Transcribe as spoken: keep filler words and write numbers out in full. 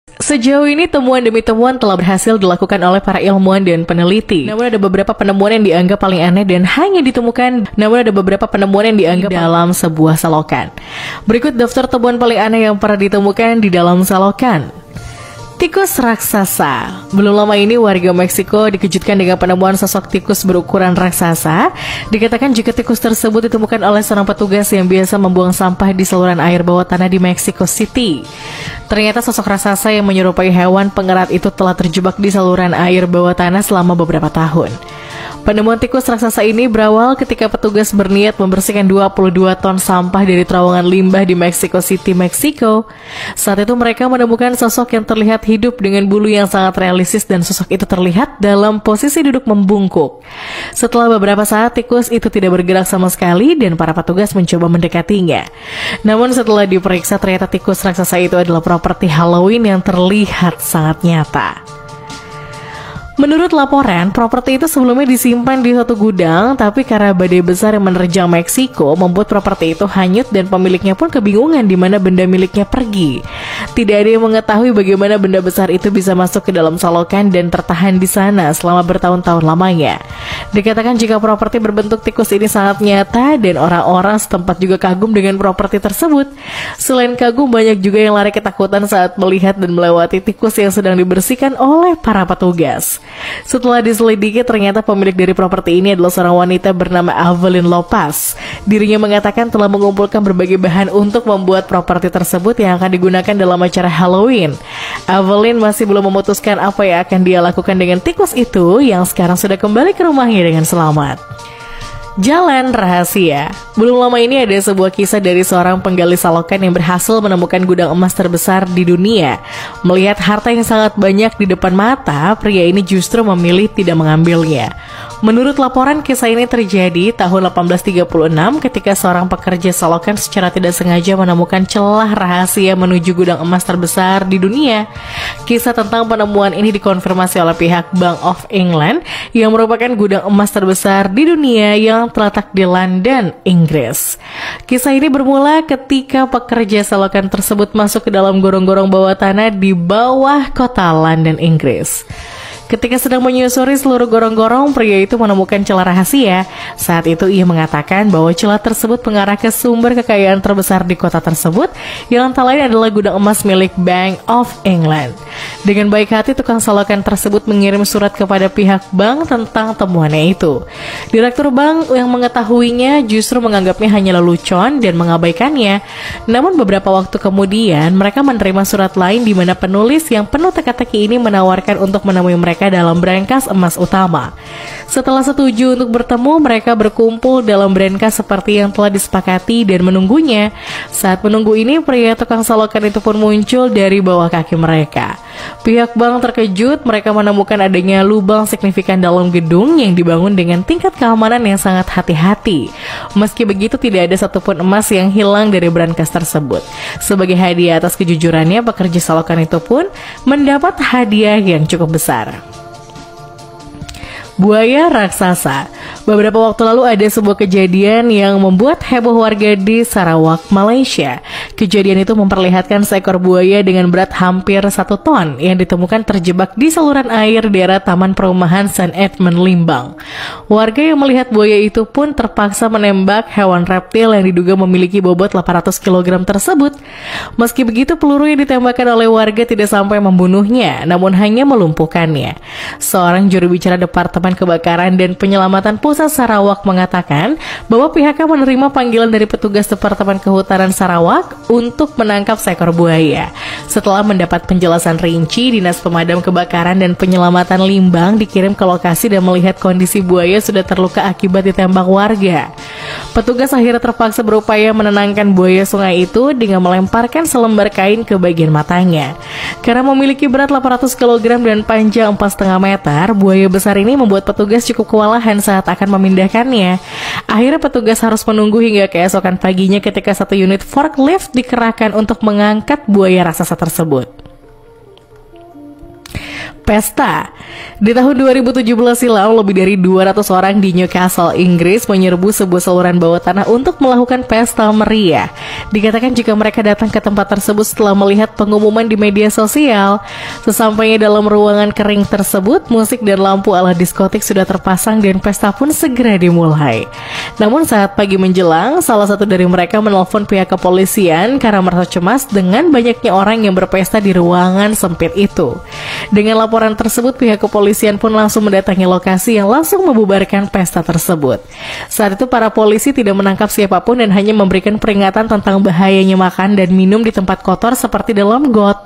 Sejauh ini temuan demi temuan telah berhasil dilakukan oleh para ilmuwan dan peneliti. Namun ada beberapa penemuan yang dianggap paling aneh dan hanya ditemukan Namun ada beberapa penemuan yang dianggap dalam sebuah selokan. Berikut daftar temuan paling aneh yang pernah ditemukan di dalam selokan. Tikus raksasa. Belum lama ini warga Meksiko dikejutkan dengan penemuan sosok tikus berukuran raksasa. Dikatakan jika tikus tersebut ditemukan oleh seorang petugas yang biasa membuang sampah di saluran air bawah tanah di Mexico City. Ternyata sosok raksasa yang menyerupai hewan pengerat itu telah terjebak di saluran air bawah tanah selama beberapa tahun. Penemuan tikus raksasa ini berawal ketika petugas berniat membersihkan dua puluh dua ton sampah dari terowongan limbah di Mexico City, Meksiko. Saat itu mereka menemukan sosok yang terlihat hidup dengan bulu yang sangat realistis dan sosok itu terlihat dalam posisi duduk membungkuk. Setelah beberapa saat tikus itu tidak bergerak sama sekali dan para petugas mencoba mendekatinya. Namun setelah diperiksa ternyata tikus raksasa itu adalah properti Halloween yang terlihat sangat nyata. Menurut laporan, properti itu sebelumnya disimpan di suatu gudang, tapi karena badai besar yang menerjang Meksiko membuat properti itu hanyut dan pemiliknya pun kebingungan di mana benda miliknya pergi. Tidak ada yang mengetahui bagaimana benda besar itu bisa masuk ke dalam selokan dan tertahan di sana selama bertahun-tahun lamanya. Dikatakan jika properti berbentuk tikus ini sangat nyata dan orang-orang setempat juga kagum dengan properti tersebut. Selain kagum, banyak juga yang lari ketakutan saat melihat dan melewati tikus yang sedang dibersihkan oleh para petugas. Setelah diselidiki, ternyata pemilik dari properti ini adalah seorang wanita bernama Evelyn Lopez. Dirinya mengatakan telah mengumpulkan berbagai bahan untuk membuat properti tersebut yang akan digunakan dalam acara Halloween. Evelyn masih belum memutuskan apa yang akan dia lakukan dengan tikus itu yang sekarang sudah kembali ke rumahnya dengan selamat. Jalan rahasia. Belum lama ini ada sebuah kisah dari seorang penggali selokan yang berhasil menemukan gudang emas terbesar di dunia. Melihat harta yang sangat banyak di depan mata, pria ini justru memilih tidak mengambilnya. Menurut laporan, kisah ini terjadi tahun delapan belas tiga puluh enam ketika seorang pekerja selokan secara tidak sengaja menemukan celah rahasia menuju gudang emas terbesar di dunia. Kisah tentang penemuan ini dikonfirmasi oleh pihak Bank of England yang merupakan gudang emas terbesar di dunia yang terletak di London, Inggris. Kisah ini bermula ketika pekerja selokan tersebut masuk ke dalam gorong-gorong bawah tanah di bawah kota London, Inggris. Ketika sedang menyusuri seluruh gorong-gorong, pria itu menemukan celah rahasia. Saat itu ia mengatakan bahwa celah tersebut mengarah ke sumber kekayaan terbesar di kota tersebut, yang antara lain adalah gudang emas milik Bank of England. Dengan baik hati, tukang selokan tersebut mengirim surat kepada pihak bank tentang temuannya itu. Direktur bank yang mengetahuinya justru menganggapnya hanya lelucon dan mengabaikannya. Namun beberapa waktu kemudian, mereka menerima surat lain di mana penulis yang penuh teka-teki ini menawarkan untuk menemui mereka dalam brankas emas utama. Setelah setuju untuk bertemu, mereka berkumpul dalam brankas seperti yang telah disepakati dan menunggunya. Saat menunggu ini, pria tukang selokan itu pun muncul dari bawah kaki mereka. Pihak bank terkejut, mereka menemukan adanya lubang signifikan dalam gedung yang dibangun dengan tingkat keamanan yang sangat hati-hati. Meski begitu, tidak ada satupun emas yang hilang dari brankas tersebut. Sebagai hadiah atas kejujurannya, pekerja selokan itu pun mendapat hadiah yang cukup besar. Buaya raksasa. Beberapa waktu lalu ada sebuah kejadian yang membuat heboh warga di Sarawak, Malaysia. Kejadian itu memperlihatkan seekor buaya dengan berat hampir satu ton yang ditemukan terjebak di saluran air di daerah Taman Perumahan Saint Edmund, Limbang. Warga yang melihat buaya itu pun terpaksa menembak hewan reptil yang diduga memiliki bobot delapan ratus kilogram tersebut. Meski begitu, peluru yang ditembakkan oleh warga tidak sampai membunuhnya, namun hanya melumpuhkannya. Seorang juru bicara Departemen Kebakaran dan Penyelamatan Pusat Sarawak mengatakan bahwa pihaknya menerima panggilan dari petugas Departemen Kehutanan Sarawak untuk menangkap seekor buaya. Setelah mendapat penjelasan rinci, Dinas Pemadam Kebakaran dan Penyelamatan Limbang dikirim ke lokasi dan melihat kondisi buaya sudah terluka akibat ditembak warga. Petugas akhirnya terpaksa berupaya menenangkan buaya sungai itu dengan melemparkan selembar kain ke bagian matanya. Karena memiliki berat delapan ratus kilogram dan panjang empat koma lima meter, buaya besar ini membuat petugas cukup kewalahan saat akan memindahkannya. Akhirnya petugas harus menunggu hingga keesokan paginya ketika satu unit forklift dikerahkan untuk mengangkat buaya raksasa tersebut. pesta. Di tahun dua ribu tujuh belas silam, lebih dari dua ratus orang di Newcastle, Inggris menyerbu sebuah saluran bawah tanah untuk melakukan pesta meriah. Dikatakan jika mereka datang ke tempat tersebut setelah melihat pengumuman di media sosial. Sesampainya dalam ruangan kering tersebut, musik dan lampu ala diskotik sudah terpasang dan pesta pun segera dimulai. Namun saat pagi menjelang, salah satu dari mereka menelpon pihak kepolisian karena merasa cemas dengan banyaknya orang yang berpesta di ruangan sempit itu. Dengan laporan tersebut, pihak kepolisian pun langsung mendatangi lokasi yang langsung membubarkan pesta tersebut. Saat itu para polisi tidak menangkap siapapun dan hanya memberikan peringatan tentang bahayanya makan dan minum di tempat kotor seperti dalam got.